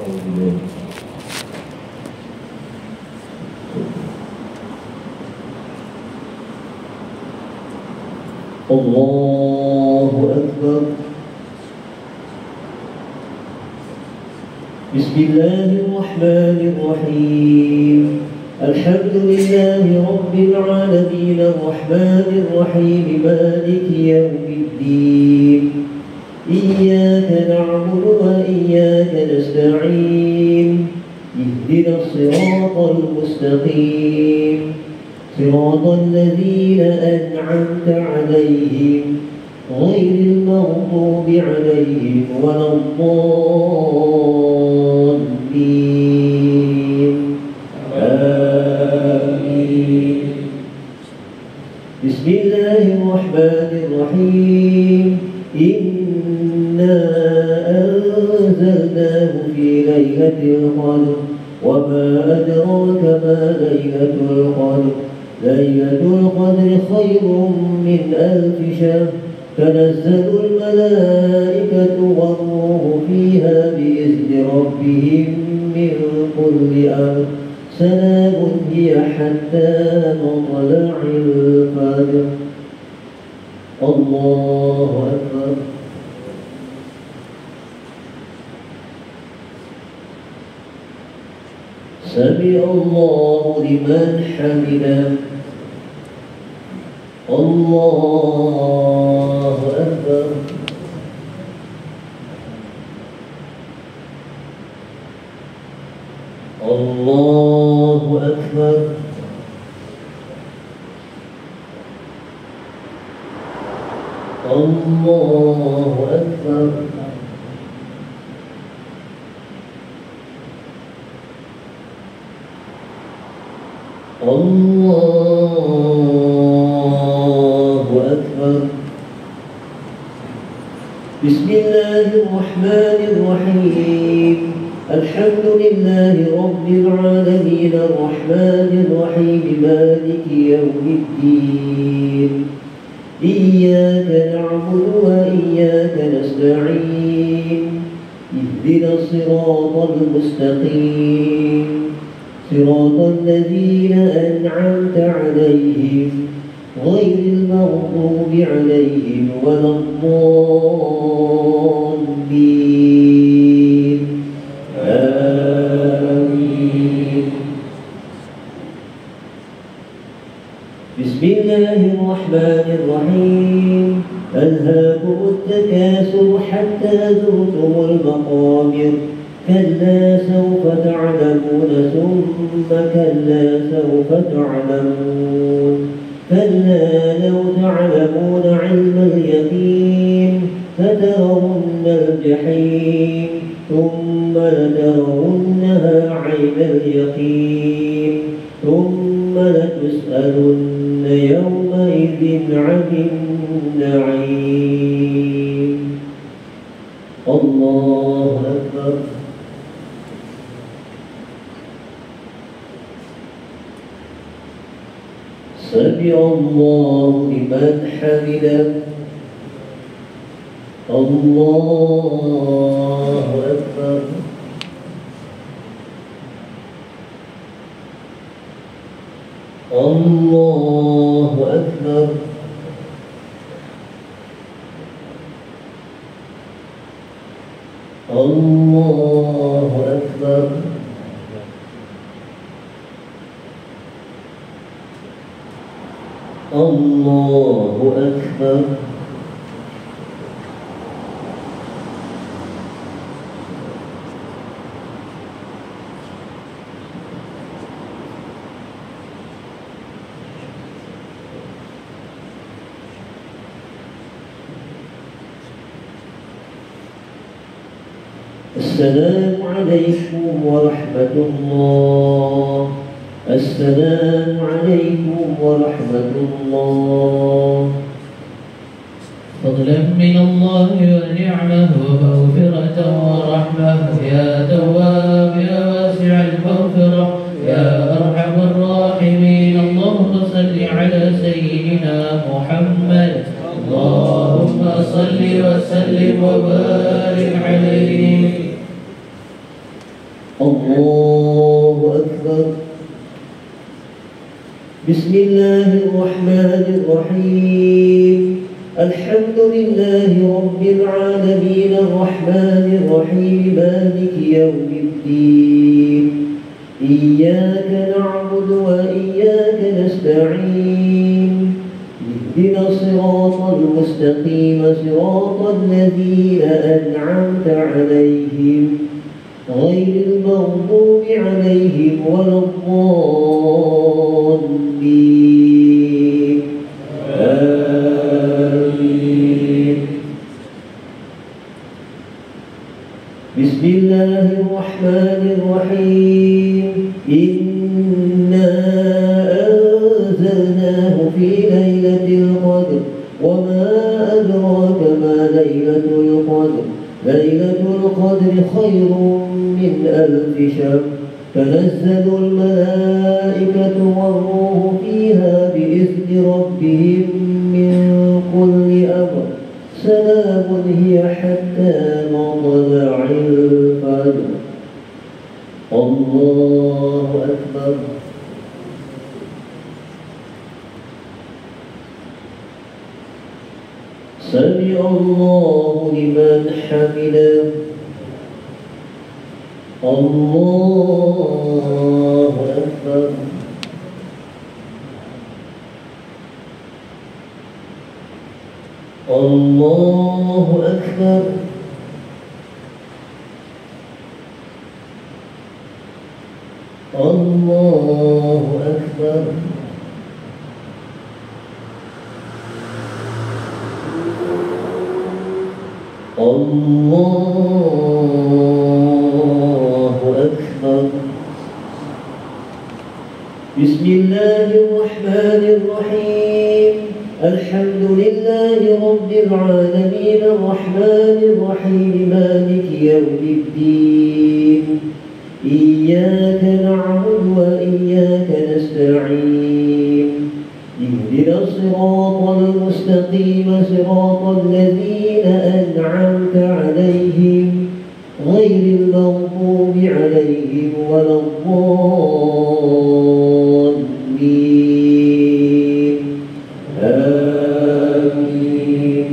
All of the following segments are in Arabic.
الله أكبر. بسم الله الرحمن الرحيم. الحمد لله رب العالمين الرحمن الرحيم مالك يوم الدين. إياك نعبد وإياك نستعين. اهدنا الصراط المستقيم صراط الذين أنعمت عليهم غير المغضوب عليهم ولا الضالين. آمين. بسم الله الرحمن الرحيم. إنا أنزلناه في ليلة القدر وما أدراك ما ليلة القدر. ليلة القدر خير من 1000 شهر. تنزل الملائكة والروح فيها بإذن ربهم من كل أمر. سلام هي حتى مطلع الفجر. الله أكبر. سمع الله لمن حمده. الله أكبر. الله أكبر. الله أكبر. الله أكبر. بسم الله الرحمن الرحيم. الحمد لله رب العالمين الرحمن الرحيم مالك يوم الدين. إياك نعبد وإياك نستعين. اهدنا الصراط المستقيم صراط الذين أنعمت عليهم غير المغضوب عليهم ولا الضالين. آمين. بسم الله الرحمن الرحيم. ألهاكم التكاثر حتى زرتم المقابر. كلا سوف تعلمون ثم كلا سوف تعلمون. كلا لو تعلمون علم اليقين لترون الجحيم ثم لترونها عين اليقين ثم لتسألن يومئذ عن النعيم. الله أكبر. سمع الله لمن حمده. الله أكبر. الله أكبر. الله أكبر. الله أكبر. السلام عليكم ورحمة الله. السلام عليكم ورحمة الله. فضلا من الله ونعمه ومغفرة ورحمة. يا تواب يا واسع المغفرة يا أرحم الراحمين. اللهم صل على سيدنا محمد. اللهم صل وسلم وبارك عليه. الله أكبر. بسم الله الرحمن الرحيم. الحمد لله رب العالمين الرحمن الرحيم مالك يوم الدين. إياك نعبد وإياك نستعين. اهدنا الصراط المستقيم صراط الذين أنعمت عليهم غير المغضوب عليهم ولا الضالين. آمين. بسم الله الرحمن الرحيم. إنا أنزلناه في ليلة القدر وما أدراك ما ليلة القدر. ليلة القدر خير من 1000 شهر. تنزل الملائكة والروح فيها بإذن ربهم من كل أمر. سلام هي حتى مطلع الفجر. الله أكبر. سمع الله لمن حمده. الله أكبر. الله أكبر. الله أكبر. الله أكبر. بسم الله الرحمن الرحيم. الحمد لله رب العالمين الرحمن الرحيم مالك يوم الدين. إياك نعبد وإياك نستعين. اهدنا الصراط المستقيم صراط الذين أنعمت عليهم غير المغضوب عليهم ولا الضالين. آمين.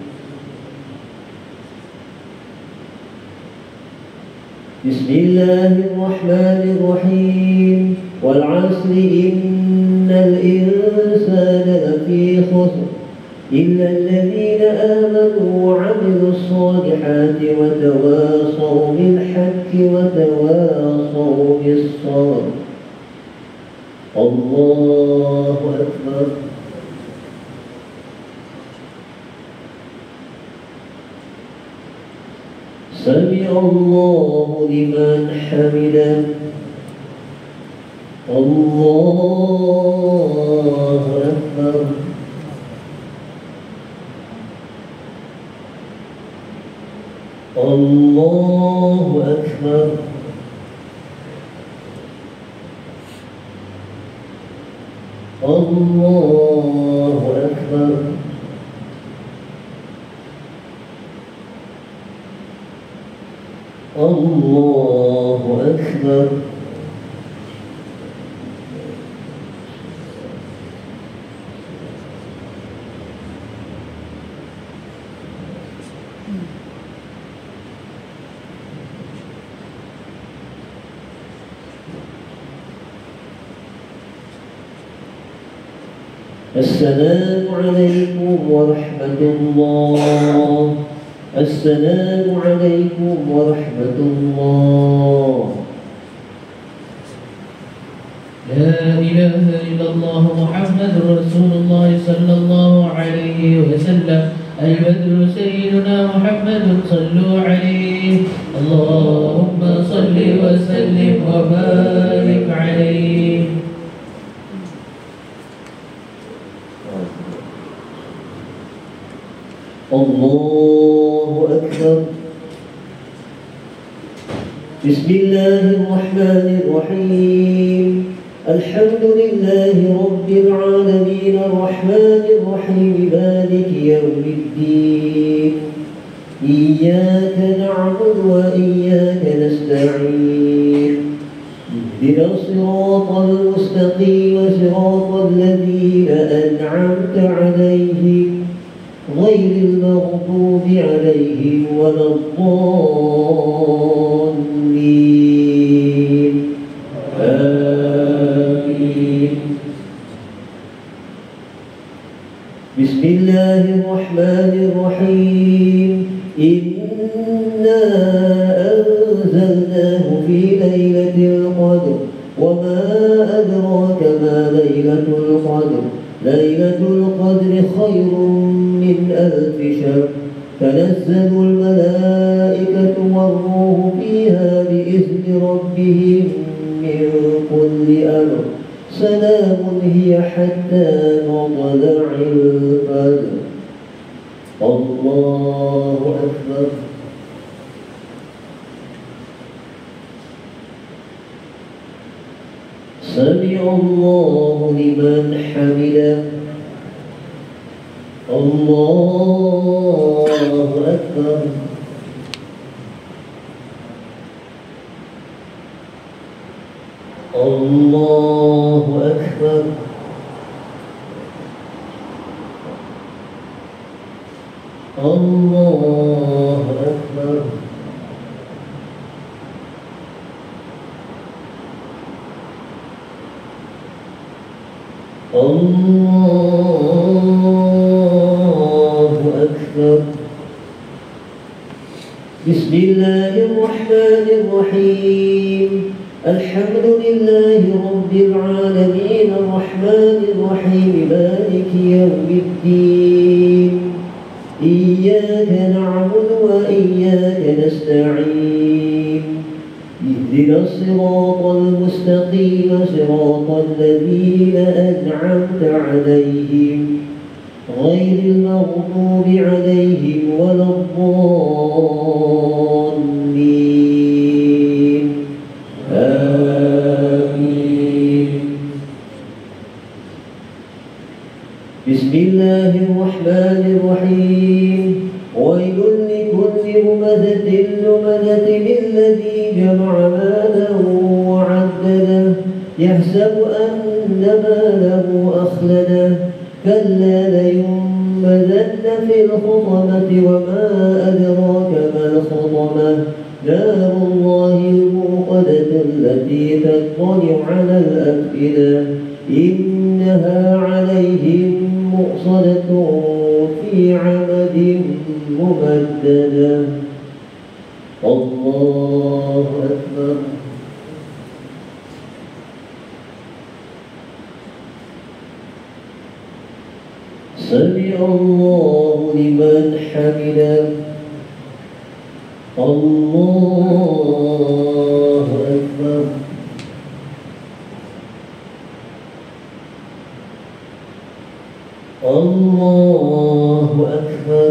بسم الله الرحمن الرحيم. والعصر إن الإنسان لفي خسر إلا الذين آمنوا وعملوا الصالحات وتواصوا بالحق وتواصوا بالصبر. الله أكبر. سمع الله لمن حمده. الله أكبر. الله أكبر. الله أكبر. الله أكبر. السلام عليكم ورحمة الله. السلام عليكم ورحمة الله. لا إله إلا الله محمد رسول الله صلى الله عليه وسلم. البدر سيدنا محمد صلوا عليه. اللهم صل وسلم وبارك عليه. الله أكبر. بسم الله الرحمن الرحيم. الحمد لله رب العالمين الرحمن الرحيم مالك يوم الدين. إياك نعبد وإياك نستعين. اهدنا الصراط المستقيم صراط الذين أنعمت عليهم غير المغضوب عليهم ولا الضالين آمين. بسم الله الرحمن الرحيم. إنا أنزلناه في ليلة القدر وما أدراك ما ليلة القدر. ليلة القدر خير من 1000 شهر. تنزل الملائكة والروح فيها بإذن ربهم من كل أمر. سلام هي حتى مطلع الفجر. الله أكبر. سمع الله لمن حمده. الله أكبر. الله أكبر. الله أكبر. الله أكبر. بسم الله الرحمن الرحيم. الحمد لله رب العالمين الرحمن الرحيم مالك يوم الدين. إياك نعبد وإياك نستعين. اهدنا الصراط المستقيم صراط الذين أنعمت عليهم غير المغضوب عليهم ولا الضالين آمين. بسم الله الرحمن الرحيم. ويل لكل همزة لمزة الذي جمع مالا وعدده يحسب أن ماله أخلده. كلا لينبذن في الحطمة وما أدراك ما الحطمة. نار الله الموقدة التي تطلع على الأفئدة. إنها عليهم مؤصدة في عمد ممددة. الله أكبر. سمع الله لمن حمده. الله أكبر. الله أكبر.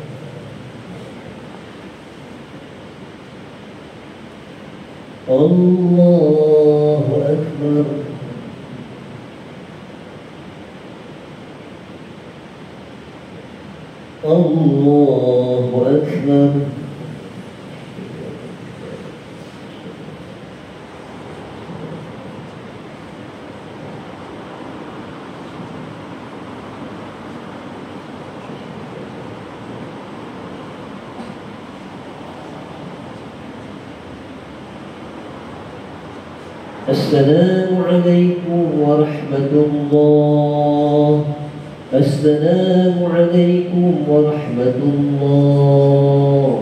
الله أكبر. الله أكبر. السلام عليكم ورحمة الله. السلام عليكم ورحمة الله.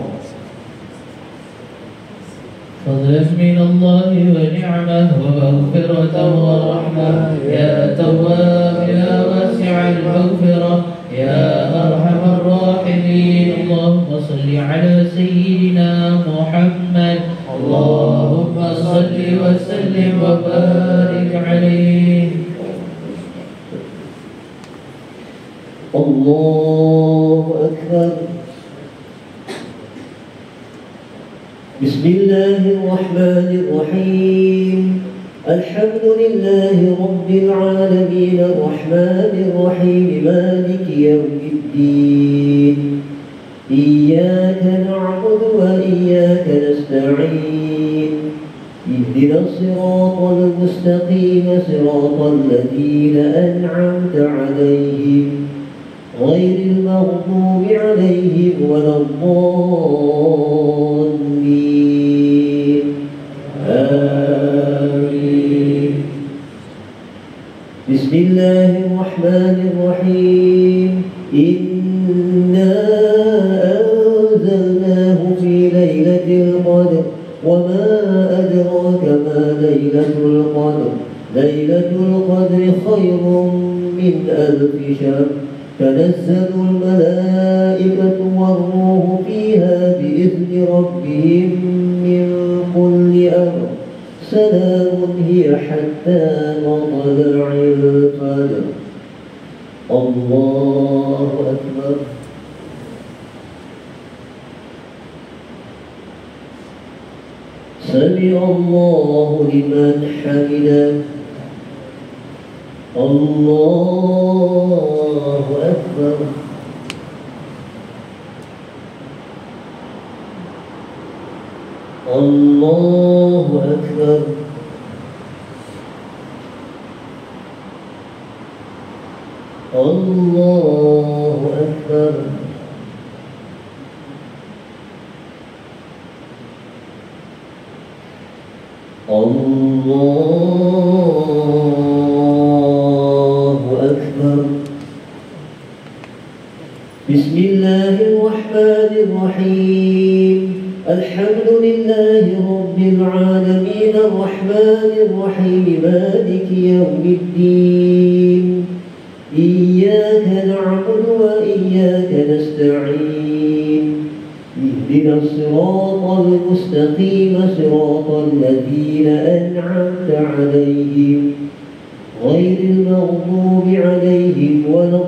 فضلا من الله ونعمه ومغفرة ورحمة. يا تواب يا واسع المغفرة يا أرحم الراحمين. اللهم صل على سيدنا محمد. اللهم صل وسلم وبارك عليه. الله أكبر. بسم الله الرحمن الرحيم. الحمد لله رب العالمين الرحمن الرحيم مالك يوم الدين. إياك نعبد وإياك نستعين. اهدنا الصراط المستقيم صراط الذين أنعمت عليهم غير المغضوب عليهم ولا الضالين آمين. بسم الله الرحمن الرحيم. إنا أنزلناه في ليلة القدر وما أدراك ما ليلة القدر. ليلة القدر خير من 1000 شهر. تنزل الملائكة والروح فيها بإذن ربهم من كل أمر. سلام هي حتى مطلع الفجر. الله أكبر. سمع الله لمن حمده. الله أكبر. الله أكبر. الله أكبر. الله أكبر. بسم الله الرحمن الرحيم. الحمد لله رب العالمين الرحمن الرحيم مالك يوم الدين. إياك نعبد وإياك نستعين. اهدنا الصراط المستقيم صراط الذين أنعمت عليهم غير المغضوب عليهم ولا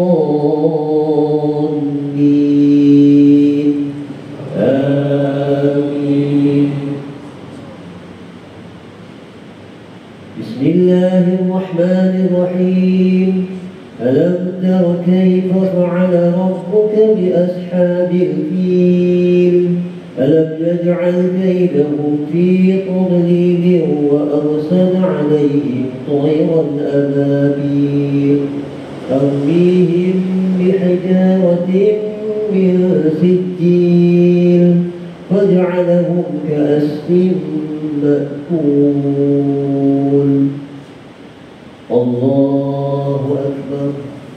الضالين آمين. بسم الله الرحمن الرحيم. ألم تر كيف فعل ربك بأصحاب الفيل. ألم يجعل كيدهم في تضليل وأرسل عليهم طيرا أبابيل ترميهم بحجارة من سجيل فجعلهم كعصف مأكول. الله أكبر.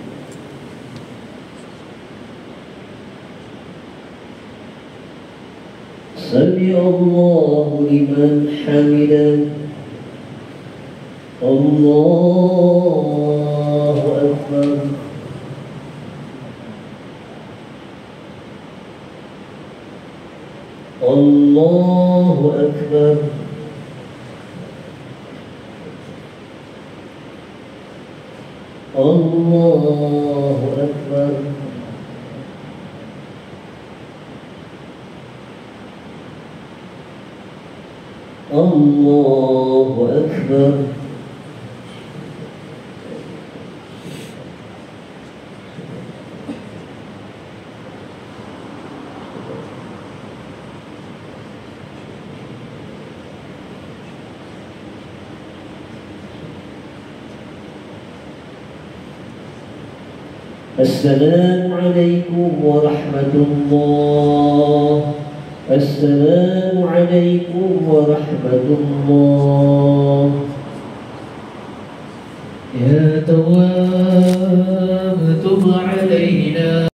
سمع الله لمن حمده. الله أكبر. الله أكبر. الله أكبر. الله أكبر. السلام عليكم ورحمة الله. السلام عليكم ورحمة الله. يا تواب